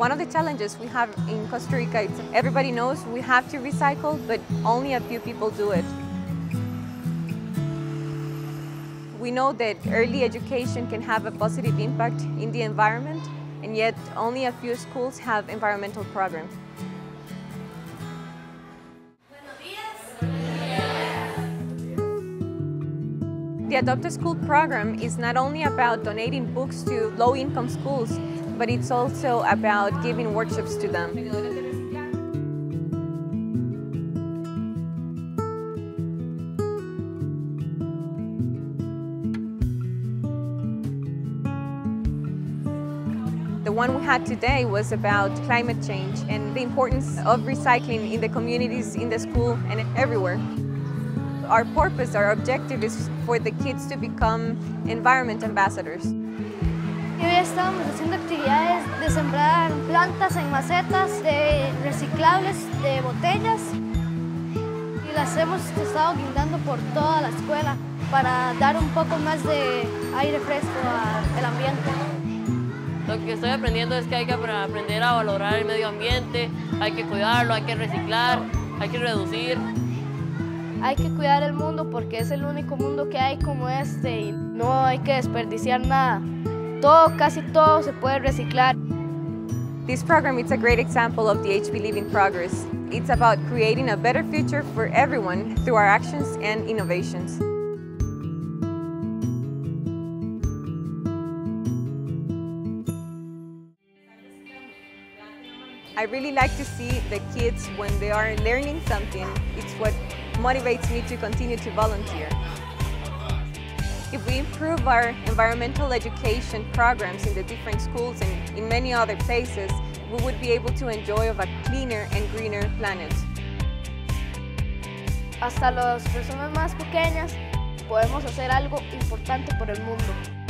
One of the challenges we have in Costa Rica is everybody knows we have to recycle, but only a few people do it. We know that early education can have a positive impact in the environment, and yet only a few schools have environmental programs. The Adopt a School program is not only about donating books to low-income schools, but it's also about giving workshops to them. The one we had today was about climate change and the importance of recycling in the communities, in the school, and everywhere. Our purpose, our objective is for the kids to become environment ambassadors. Hoy estábamos haciendo actividades de sembrar plantas en macetas, de reciclables, de botellas, y las hemos estado guindando por toda la escuela para dar un poco más de aire fresco al ambiente. Lo que estoy aprendiendo es que hay que aprender a valorar el medio ambiente, hay que cuidarlo, hay que reciclar, hay que reducir. Hay que cuidar el mundo porque es el único mundo que hay como este y no hay que desperdiciar nada. Todo, casi todo se puede reciclar. This program is a great example of the HB Living Progress. It's about creating a better future for everyone through our actions and innovations. I really like to see the kids when they are learning something. It's what motivates me to continue to volunteer. If we improve our environmental education programs in the different schools and in many other places, we would be able to enjoy a cleaner and greener planet. Hasta las personas más pequeñas podemos hacer algo importante por el mundo.